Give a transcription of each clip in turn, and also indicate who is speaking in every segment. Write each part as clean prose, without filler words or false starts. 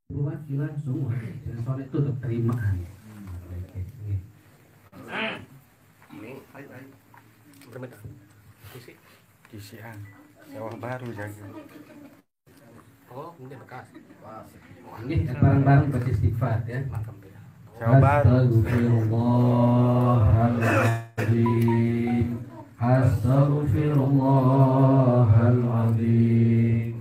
Speaker 1: perwakilan semua soal itu terimaan.
Speaker 2: Kisian sawah baru jaga.
Speaker 3: Oh, ini bekas.
Speaker 1: Ini barang-barang beristighfar ya.
Speaker 2: Sawah baru.
Speaker 1: Astaghfirullahaladzim. Astaghfirullahaladzim.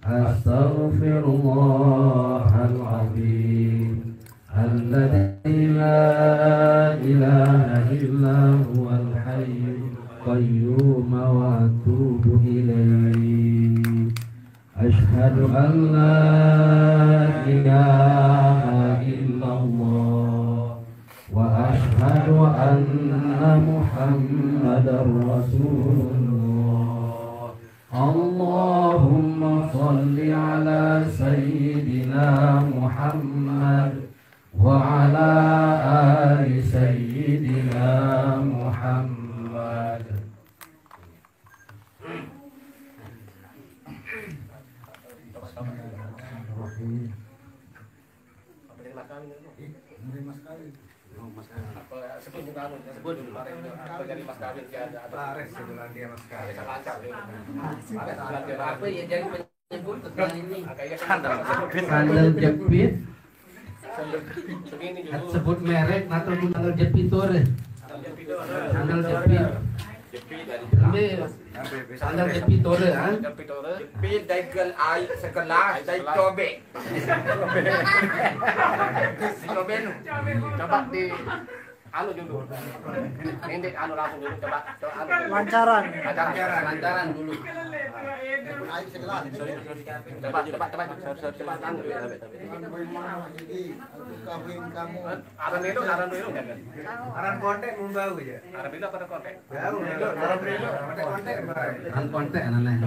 Speaker 1: Astaghfirullahaladzim. Alladzi la ilaha illa huwal hayyul qayyum wa atubu ilaihi. Asyhadu an la ilaha illallah wa asyhadu anna Muhammadar Rasulullah. Allahumma salli ala sayyidina Muhammad wa ala ali sayyidina Muhammad.
Speaker 3: Sebut juga sebut dulu apa jadi mas kawin dia ada Lares sebulan dia mas kawin lancar apa ya jadi penyebut ini
Speaker 1: Sandal jepit
Speaker 3: begini dulu
Speaker 1: sebut merek atau sandal jepit tuh sandal jepit sandal jepit tuh kan
Speaker 3: jepit dari gel air segelas dari cobek cobek coba di anu dulu ini anu langsung dulu coba anu lancaran dulu air segelas coba anu
Speaker 4: Kawin kamu
Speaker 3: aran dulu
Speaker 4: aran kontek membau ya
Speaker 3: aran dulu apa kontek
Speaker 4: bau aran dulu kontek
Speaker 1: kan kontek aneh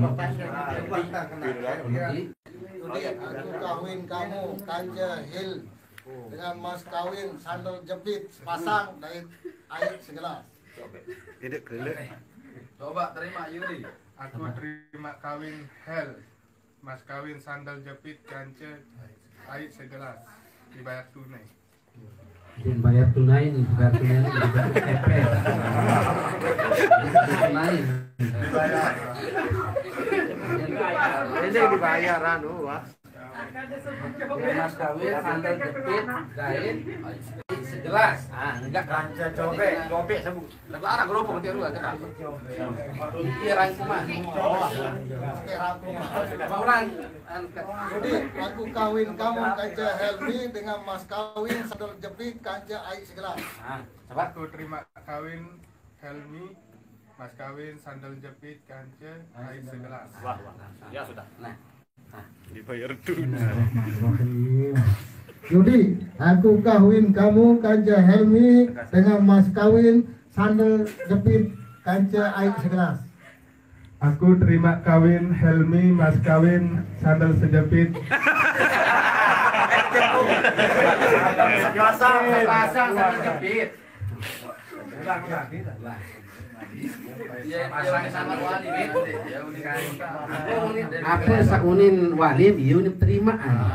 Speaker 4: Jadi aku kawin kamu Kanja Hill dengan mas kawin sandal jepit sepasang dari air segelas.
Speaker 2: Tidak kelelek.
Speaker 5: Coba terima Yudi. Aku terima kawin Hel, mas kawin sandal jepit kance air segelas dibayar tunai.
Speaker 1: Jangan bayar tunai nih, bayar tunai nih, bayar TP. Tunai.
Speaker 4: Ini dibayar anu, Wak.
Speaker 1: Mas kawin sandal jepit gaib segelas. Ah, enggak
Speaker 3: Kanja cobek sebut. Larang gerobak nanti ruang kita. Iya rangkuman. Orang
Speaker 4: Jadi aku kawin kamu Kanja Helmi dengan mas kawin sandal jepit Kanja air segelas.
Speaker 1: Ah, coba.
Speaker 5: Aku terima kawin Helmi, mas kawin sandal jepit kance air segelas.
Speaker 3: wah. Ya sudah.
Speaker 1: Nah,
Speaker 2: Dibayar tunai.
Speaker 4: Yudi, aku kawin kamu Kanja Helmi dengan mas kawin sandal jepit Kanja air segelas.
Speaker 5: Aku terima kawin Helmi, mas kawin sandal sejepit.
Speaker 3: Pasang sandal jepit.
Speaker 1: apa saunin walim ieu ini terima.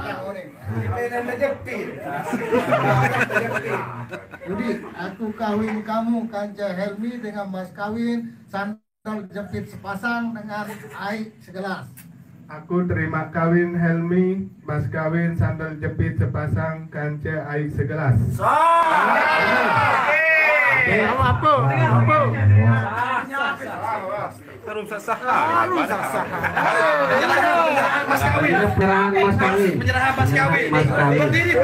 Speaker 4: Jadi aku kawin kamu Kanja Helmi dengan mas kawin sandal jepit sepasang dengan air segelas.
Speaker 5: Aku terima kawin Helmi, mas kawin sandal jepit sepasang kance air segelas.
Speaker 2: Tarung sasah.
Speaker 1: Mas kawin. Penyerahan mas kawin.
Speaker 2: Penyerahan mas kawin.
Speaker 1: Mas kawin.
Speaker 2: Berdiri.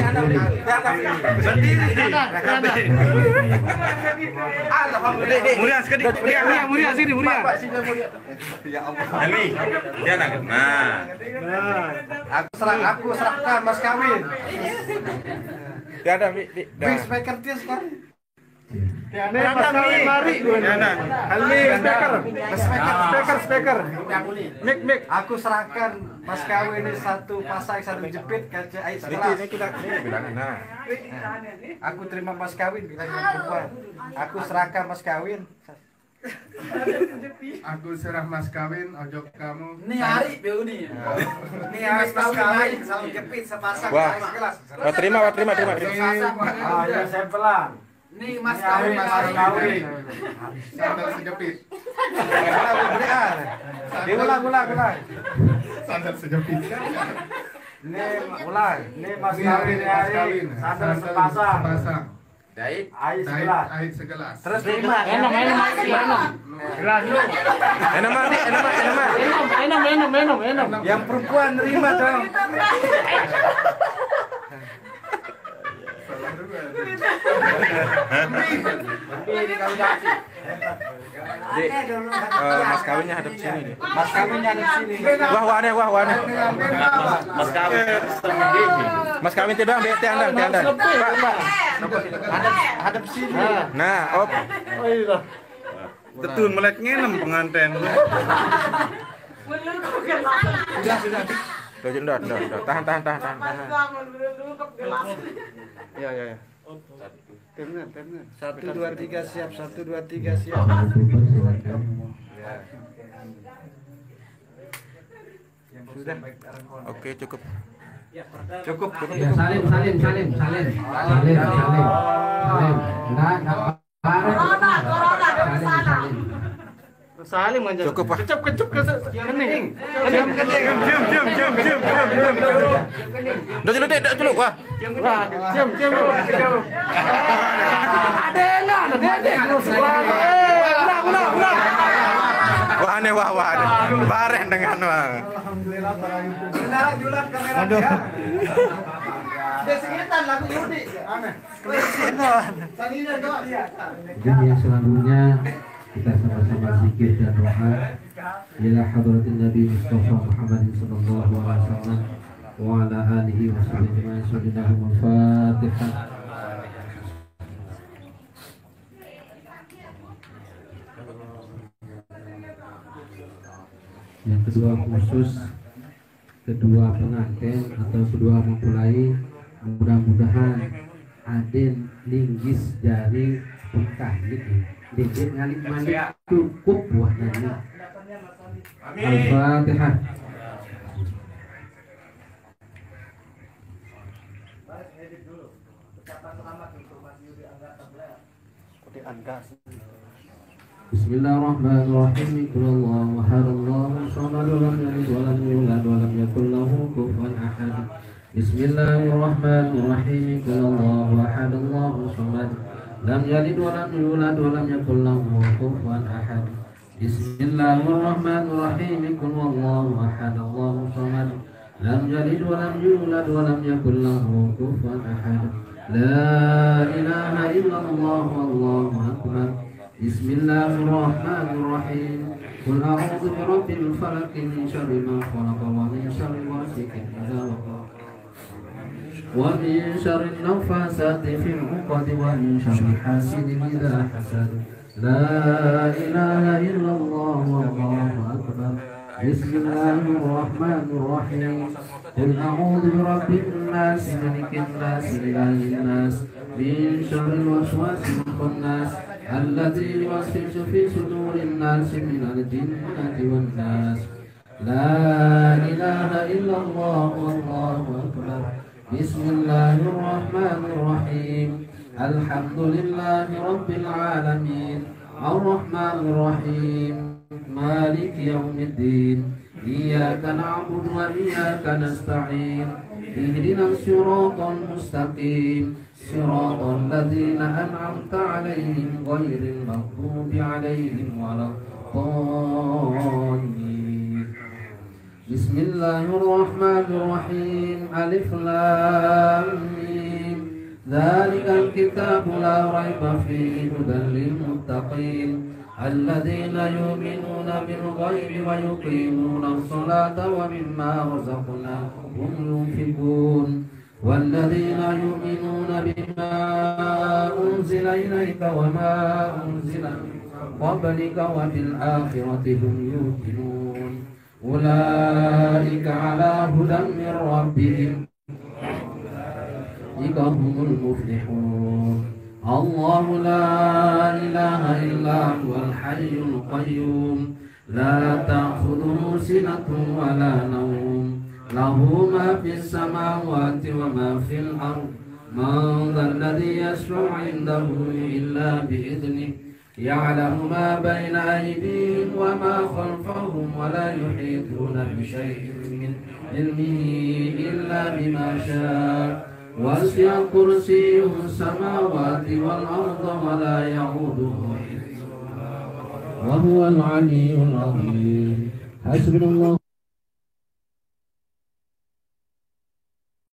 Speaker 2: Mulia sekali. Mulia sini mulia. Ya Allah. Helmi, dia nak. Nah.
Speaker 4: Aku serahkan mas kawin.
Speaker 2: Dia ada
Speaker 4: Big speaker dia sekarang.
Speaker 5: Mas kawin mari. Helmi speaker. Mik.
Speaker 4: Aku serahkan mas kawin ini satu pasang satu jepit kaca air segelas.
Speaker 2: Ini kita bilangan. Nah.
Speaker 4: Aku terima mas kawin bilang yang perempuan. Aku serahkan mas kawin
Speaker 5: Aku serah mas kawin ojo kamu.
Speaker 3: Nih hari Beuni.
Speaker 4: Ini harus mas kawin salam jepit sepasang
Speaker 2: Wah.
Speaker 4: segelas.
Speaker 2: Terima.
Speaker 4: Ya saya pelan.
Speaker 3: Nih mas
Speaker 5: Kawin
Speaker 3: kawin
Speaker 5: mas kawin. Sandal sejepit.
Speaker 4: Ulang.
Speaker 5: Sandal sejepit.
Speaker 4: Ini ulang. Ini mas
Speaker 5: Ini
Speaker 4: kawin
Speaker 5: mas kawin.
Speaker 4: sandal sepasang.
Speaker 3: Dait.
Speaker 4: Air segelas.
Speaker 5: Air segelas.
Speaker 4: Terus terima.
Speaker 1: Enom.
Speaker 4: Yang perempuan terima dong.
Speaker 2: Mas kawinnya hadap sini nih.
Speaker 4: Mas kawinnya di sini.
Speaker 2: Wah, aneh. Mas kawin tidak ambil tiandang. Pak.
Speaker 4: Hadap sini.
Speaker 2: Nah, op. Betul melek ngenem pengantin. Sudah. Tahan.
Speaker 4: Ya. Temen. 1 2 3 siap. 1 2 3 siap. Sudah.
Speaker 2: Oke, cukup.
Speaker 4: Cukup.
Speaker 1: Ya, salim. Enggak. Salim.
Speaker 4: Salim aja.
Speaker 2: Cukup, Pak.
Speaker 4: Kecup kening.
Speaker 2: Diam. Udah dulu. Wah.
Speaker 4: Diam.
Speaker 2: Wah, aneh. Bareng dengan wah.
Speaker 4: Saudara Julat kamera dia. Desingitan lagu Yudi. Aneh. Tadinya doa dia.
Speaker 1: Jadi yang selanjutnya kita sama-sama zikir dan doa ila hadratin Nabi Mustafa Muhammad sallallahu alaihi wasallam wa ala alihi wa sahbihi al-Fatihah. Yang kedua khusus kedua pengantin atau kedua mempelai, mudah-mudahan aden linggis dari pekah gitu. Dikit ngalik malik cukup buah nanti. Al-Fatihah. Bismillahirrahmanirrahim. Qulillahu ahadallahu samad lam yalid wa lam yulad wa lam yakul lahu kufuwan ahad. Bismillahirrahmanirrahim. Qulillahu ahadallahu samad lam yalid wa lam yulad wa lam yakul lahu kufuwan ahad. Bismillahirrahmanirrahim. Qul huwallahu ahad Allahu samad lam yalid wa lam yulad wa lam yakul lahu kufuwan ahad. La ilaha illallah wallahu akbar. Bismillahirrahmanirrahim. Qul a'udzu birabbil falaq min syarri ma khalaq wa min syarri ghasiqin idza waqab wa min syarri an-naffasati fil 'uqad wa min syarri hasidin idza hasad. La ilaha illallah wallahu akbar. Bismillahirrahmanirrahim. Qul a'udzu birabbin nas malikin nas ilahin nas min syarril waswasil khannas alladzi yuwaswisu fi sudurin nas minal jinnati wan nas. La ilaha illallah wallahu akbar. Bismillahirrahmanirrahim. Alhamdulillahi rabbil alamin. Ar-Rahmanir Rahim. Maliki yaumiddin. Iyyaka na'budu wa iyyaka nasta'in. Ihdinas siratal mustaqim. Siratal ladzina an'amta 'alaihim ghairil maghdubi 'alaihim waladdallin. Bismillahirrahmanirrahim. Alif lam mim. Dzalikal kitabu la raiba fihi hudan lil muttaqin. Alladzina yu'minuna bil ghaibi wa yuqimuna as-salata wa mimma razaqnahum yunfiqun. Walladzina yu'minuna bima unzila ilayka wa ma unzila min qablika wa bil akhirati hum yuqinun. Ulaika ala hudan min rabbihim. Ika humul muflihun. الله لا إله إلا هو الحي القيوم لا تأخذه سنة ولا نوم له ما في السماوات وما في الأرض من ذا الذي يشفع عنده إلا بإذنه يعلم ما بين أيديهم وما خلفهم ولا يحيطون بشيء من علمه إلا بما شاء وسع كرسيه السماوات والأرض ولا يعوده وهو العلي العظيم حسبنا الله